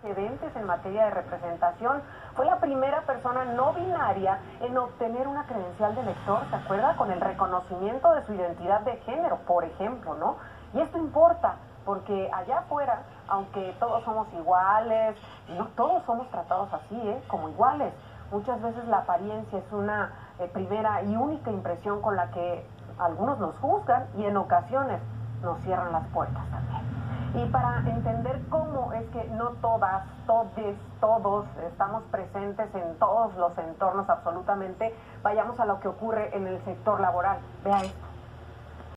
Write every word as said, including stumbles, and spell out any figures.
Antecedentes en materia de representación. Fue la primera persona no binaria en obtener una credencial de elector, ¿se acuerda? Con el reconocimiento de su identidad de género, por ejemplo, ¿no? Y esto importa, porque allá afuera, aunque todos somos iguales, no todos somos tratados así, ¿eh? Como iguales. Muchas veces la apariencia es una eh, primera y única impresión con la que algunos nos juzgan y en ocasiones nos cierran las puertas también. Y para entender cómo es que no todas, todes, todos estamos presentes en todos los entornos absolutamente, vayamos a lo que ocurre en el sector laboral. Vea esto.